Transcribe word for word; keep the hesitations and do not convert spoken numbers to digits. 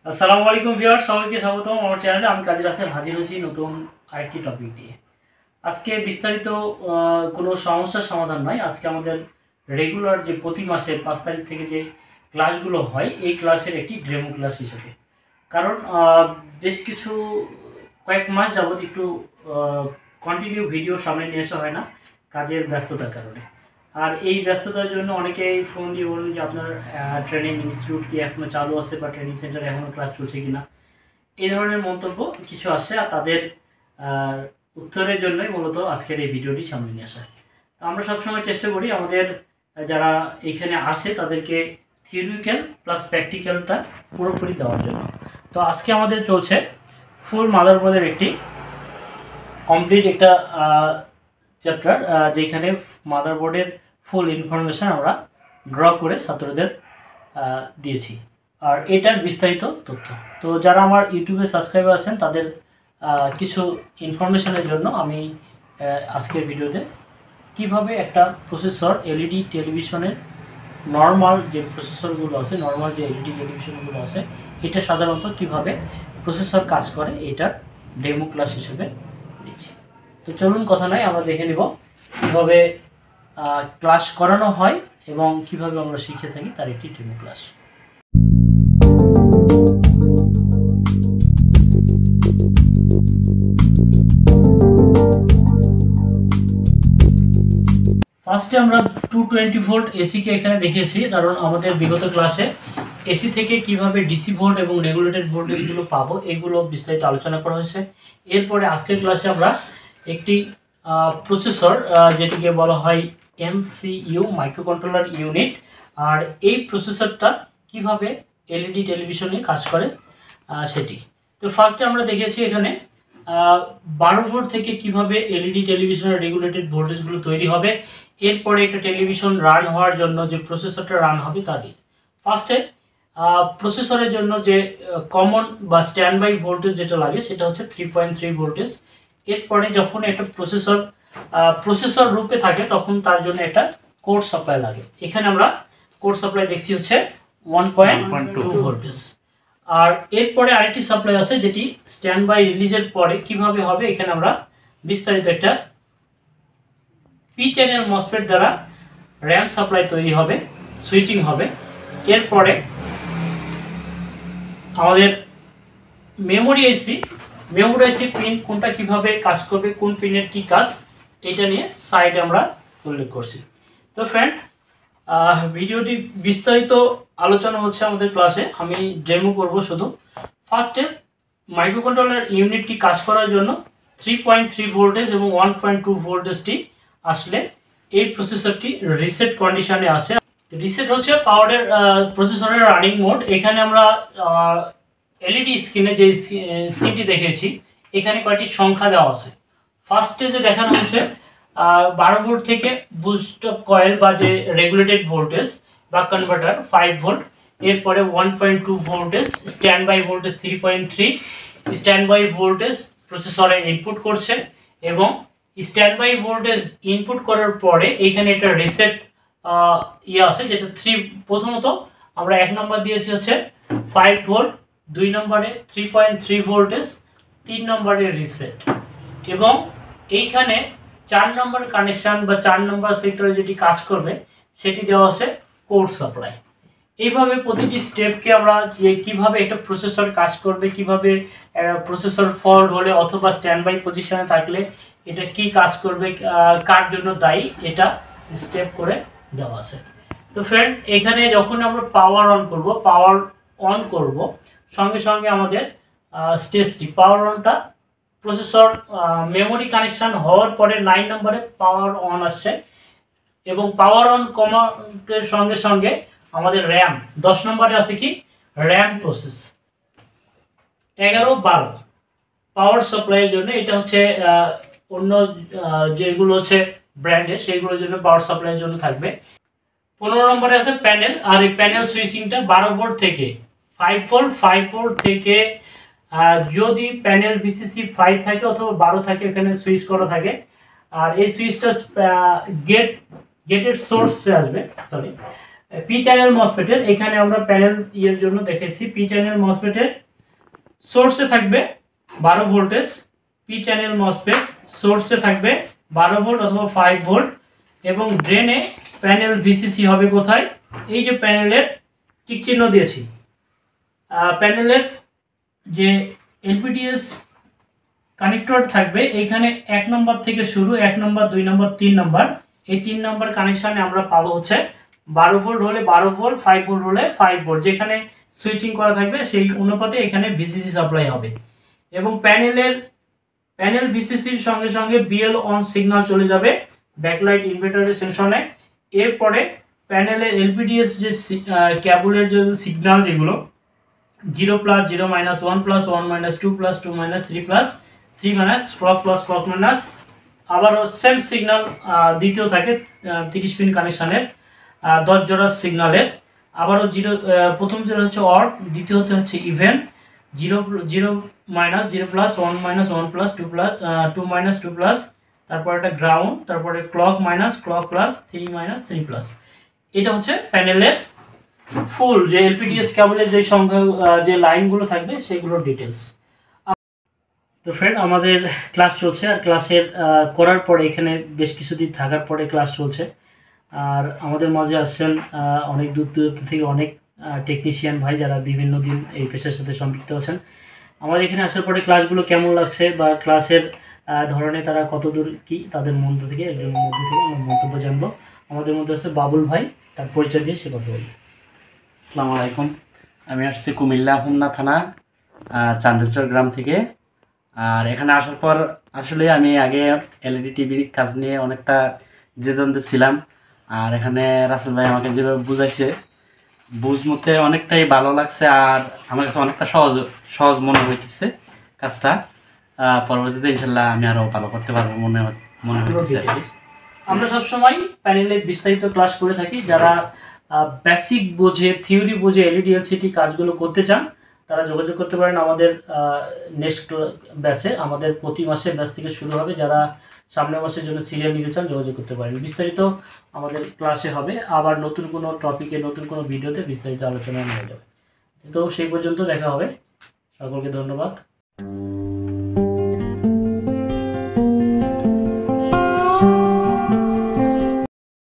আসসালামু আলাইকুম ভিউয়ার্স, সবাইকে স্বাগতম আমার চ্যানেলে। আমি কাজী রাসেল হাজির হয়েছি নতুন আরেকটি টপিক নিয়ে। আজকে বিস্তারিত কোনো সমস্যার সমাধান নয়, আজকে আমাদের রেগুলার যে প্রতি মাসের পাঁচ তারিখ থেকে যে ক্লাসগুলো হয় এই ক্লাসের একটি ডেমো ক্লাস হিসেবে। কারণ বেশ কিছু কয়েক মাস যাবত একটু কন্টিনিউ ভিডিও সামনে নিয়ে আসা হয় না কাজের ব্যস্ততার কারণে। আর এই ব্যস্ততার জন্য অনেকেই ফোন দিয়ে বলুন যে আপনার ট্রেনিং ইনস্টিটিউট কি এখনও চালু আছে বা ট্রেনিং সেন্টার এখনও ক্লাস চলছে কিনা, এই ধরনের মন্তব্য কিছু আসে। আর তাদের উত্তরের জন্যই মূলত আজকের এই ভিডিওটি সামনে নিয়ে আসা। তো আমরা সবসময় চেষ্টা করি আমাদের যারা এখানে আসে তাদেরকে থিওরিক্যাল প্লাস প্র্যাকটিক্যালটা পুরোপুরি দেওয়ার জন্য। তো আজকে আমাদের চলছে ফুল মাদারবোর্ডের একটি কমপ্লিট একটা চ্যাপ্টার, যেখানে মাদারবোর্ডের ফুল ইনফরমেশান আমরা ড্র করে ছাত্রদের দিয়েছি, আর এটার বিস্তারিত তথ্য। তো যারা আমার ইউটিউবে সাবস্ক্রাইবার আছেন তাদের কিছু ইনফরমেশানের জন্য আমি আজকের ভিডিওতে কিভাবে একটা প্রসেসর এলইডি টেলিভিশনের নর্মাল যে প্রসেসরগুলো আছে নর্মাল যে এলইডি টেলিভিশনগুলো আছে এটা সাধারণত কিভাবে প্রসেসর কাজ করে এটার ডেমো ক্লাস হিসেবে দিচ্ছি। তো চলুন কথা নয়, আমরা দেখে নিব কীভাবে ক্লাস করানো হয় এবং কিভাবে আমরা শিখে থাকি তার একটি ডেমো ক্লাস। ফার্স্টে আমরা টু টোয়েন্টি ভোল্ট এসিকে এখানে দেখিয়েছি, কারণ আমাদের বিগত ক্লাসে এসি থেকে কিভাবে ডিসি ভোল্ট এবং রেগুলেটেড ভোল্টেজগুলো পাবো এগুলো বিস্তারিত আলোচনা করা হয়েছে। এরপরে আজকের ক্লাসে আমরা একটি প্রসেসর যেটিকে বলা হয় এমসিইউ মাইক্রোকন্ট্রোলার ইউনিট, আর এই প্রসেসরটা কিভাবে এলইডি টেলিভিশনে কাজ করে সেটি। তো ফার্স্টে আমরা দেখেছি এখানে বারো ভোল্ট থেকে কিভাবে এলইডি টেলিভিশনের রেগুলেটেড ভোল্টেজগুলো তৈরি হবে। এরপরে এটা টেলিভিশন রান হওয়ার জন্য যে প্রসেসরটা রান হবে তারই ফার্স্টে প্রসেসরের জন্য যে কমন বা স্ট্যান্ড বাই ভোল্টেজ যেটা লাগে সেটা হচ্ছে থ্রি পয়েন্ট থ্রি ভোল্টেজ। এরপরে যখন একটা প্রসেসর প্রসেসর রূপে থাকে তখন তার জন্য একটা কোড সাপ্লাই লাগে। এখানে আমরা কোড সাপ্লাই দেখছি হচ্ছে ওয়ান পয়েন্ট টু ভোল্টেজ। আর এরপরে আরেকটি সাপ্লাই আছে যেটি স্ট্যান্ড বাই রিলিজের পরে কিভাবে হবে এখানে আমরা বিস্তারিত একটা পি চ্যানেল মসফেট দ্বারা র্যাম সাপ্লাই তৈরি হবে, সুইচিং হবে। এরপরে আমাদের memory IC memory IC pin কোনটা কিভাবে কাজ করবে, কোন পিনের কি কাজ, এটা নিয়ে সাইডে আমরা উল্লেখ করছি। তো ফ্রেন্ড, ভিডিওটি বিস্তারিত আলোচনা হচ্ছে আমাদের ক্লাসে, আমি ডেমো করব শুধু। ফার্স্টে মাইক্রোকন্ট্রোলার ইউনিটটি কাজ করার জন্য থ্রি পয়েন্ট থ্রি ভোল্টেজ এবং ওয়ান পয়েন্ট টু ভোল্টেজটি আসলে এই প্রসেসরটি রিসেট কন্ডিশনে আসে। রিসেট হচ্ছে পাওয়ারের প্রসেসরের রানিং মোড। এখানে আমরা এলইডি স্ক্রিনে যে স্ক্রিনটি দেখেছি এখানে কয়েকটি সংখ্যা দেওয়া আছে। ফার্স্টে যে দেখানো হচ্ছে বারো ভোল্ট থেকে বুস্ট কয়েল বা যে রেগুলেটেড ভোল্টেজ বা কনভার্টার ফাইভ ভোল্ট। এরপরে one point two voltage standby voltage three point three standby voltage প্রসেসরে ইনপুট করছে, এবং স্ট্যান্ড বাই ভোল্টেজ ইনপুট করার পরে এইখানে একটা রিসেট ইয়ে আছে যেটা থ্রি প্রথমত আমরা এক নম্বর দিয়েছি হচ্ছে ফাইভ ভোল্ট, দুই নম্বরে থ্রি পয়েন্ট থ্রি ভোল্টেজ, তিন নম্বরে রিসেট, এবং এইখানে চার নম্বর কানেকশান বা চার নম্বর সেক্টরে যেটি কাজ করবে সেটি দেওয়া আছে কোড সাপ্লাই। এইভাবে প্রতিটি স্টেপকে আমরা যে কীভাবে একটা প্রসেসর কাজ করবে, কিভাবে প্রসেসর ফল্ট হলে অথবা স্ট্যান্ড বাই পজিশনে থাকলে এটা কি কাজ করবে, কার জন্য দায়ী, এটা স্টেপ করে দেওয়া আছে। তো ফ্রেন্ড, এখানে যখন আমরা পাওয়ার অন করব পাওয়ার অন করব সঙ্গে সঙ্গে আমাদের স্টেজটি পাওয়ার অনটা প্রসেসর মেমোরি কানেকশান হওয়ার পরে নাইন নম্বরে পাওয়ার অন আসছে, এবং পাওয়ার অন কমান্ডের সঙ্গে সঙ্গে আমাদের র্যাম দশ নম্বরে আছে কি র্যাম প্রসেস। এগারো বারো পাওয়ার সাপ্লাইয়ের জন্য, এটা হচ্ছে অন্য যেগুলো হচ্ছে ব্র্যান্ডের সেইগুলোর জন্য পাওয়ার সাপ্লাইয়ের জন্য থাকবে। পনেরো নম্বরে আছে প্যানেল, আর এই প্যানেল সুইচিংটা বারো ভোল্ট থেকে ফাইভ ভোল্ট ফাইভ ভোল্ট থেকে যদি প্যানেল ভিসিসি ফাইভ থাকে অথবা বারো থাকে এখানে সুইচ করা থাকে। আর এই সুইচটা গেট গেটের সোর্সে আসবে, সরি পি চ্যানেল মসফেটের এখানে আমরা প্যানেল ইয়ের জন্য দেখেছি পি চ্যানেল মসফেটের সোর্সে থাকবে বারো ভোল্টেজ। পি চ্যানেল মসফেট সোর্সে থাকবে বারো ভোল্ট অথবা ফাইভ ভোল্ট এবং ড্রেনে প্যানেল ভিসিসি হবে কোথায়, এই যে প্যানেলের টিক চিহ্ন দিয়েছি, প্যানেলের যে এলপিডিএস কানেক্টর থাকবে এইখানে এক নম্বর থেকে শুরু, এক নম্বর, দুই নম্বর, তিন নম্বর, এই তিন নম্বর কানেকশানে আমরা পাবো হচ্ছে বারো ভোল্ট হলে বারো ভোল্ট, ফাইভ ভোল্ট হলে ফাইভ ভোল্ট, যেখানে সুইচিং করা থাকবে সেই অনুপাতে এখানে ভিসিসি সাপ্লাই হবে। এবং প্যানেলের প্যানেল ভিসিসির সঙ্গে সঙ্গে বিএল অন সিগন্যাল চলে যাবে ব্যাকলাইট ইনভার্টারের সেকশনে। এরপরে প্যানেলের এলপিডিএস যে ক্যাবলের যে সিগন্যাল যেগুলো zero plus zero minus one plus one minus two plus two minus three plus three minus clock plus clock minus, আবারও সেম সিগন্যাল দ্বিতীয় থাকে তিরিশ পিন কানেকশানের দশ জোড়া সিগন্যালের, আবারও জিরো প্রথম যেটা হচ্ছে অর, দ্বিতীয়তে হচ্ছে even, zero zero minus zero plus one minus one plus two plus two minus two plus, তারপর একটা গ্রাউন্ড, তারপরে clock minus clock plus three minus three plus. এটা হচ্ছে প্যানেলের ফুল যে এলপিডিএস কেবলের যে সংখ্যা যে লাইনগুলো থাকবে সেগুলোর ডিটেলস। তো ফ্রেন্ড আমাদের ক্লাস চলছে, আর ক্লাসের করার পরে এখানে বেশ কিছুদিন থাকার পরে ক্লাস চলছে, আর আমাদের মাঝে আসছেন অনেক দূর দূরান্ত থেকে অনেক টেকনিশিয়ান ভাই যারা বিভিন্ন দিন এই পেশার সাথে সম্পৃক্ত আছেন। আমাদের এখানে আসার পরে ক্লাসগুলো কেমন লাগছে বা ক্লাসের ধরনে তারা কত দূর কি, তাদের মধ্য থেকে একজনের মধ্যে থেকে আমরা মন্তব্য জানবো। আমাদের মধ্যে আছে বাবুল ভাই, তার পরিচয় দিয়ে সে কথা বলবে। আসসালামু আলাইকুম, আমি আসছি কুমিল্লা হোমনা থানা চান্দেশ্বর গ্রাম থেকে। আর এখানে আসার পর আসলে আমি আগে এলইডি টিভির কাজ নিয়ে অনেকটা দ্বিধাদ্বন্দ্বে ছিলাম, আর এখানে রাসেল ভাই আমাকে যেভাবে বুঝাইছে বুঝ মতে অনেকটাই ভালো লাগছে, আর আমার কাছে অনেকটা সহজ সহজ মনে হইতেছে কাজটা। পরবর্তীতে ইনশাল্লাহ আমি আরও ভালো করতে পারবো মনে মনে হইতেছে। আমরা সবসময় প্যানেলে বিস্তারিত ক্লাস করে থাকি, যারা বেসিক বোঝে থিওরি বোঝে এলইডি এলসিডি কাজগুলো করতে চান তারা যোগাযোগ করতে পারেন আমাদের নেক্সট ব্যাচে। আমাদের প্রতি মাসে ব্যাচ থেকে শুরু হবে, যারা সামনের মাসের জন্য সিরিয়াল নিতে চান যোগাযোগ করতে পারেন। বিস্তারিত আমাদের ক্লাসে হবে, আবার নতুন কোনো টপিকে নতুন কোনো ভিডিওতে বিস্তারিত আলোচনা নিয়ে যাবে। তো সেই পর্যন্ত দেখা হবে, সকলকে ধন্যবাদ।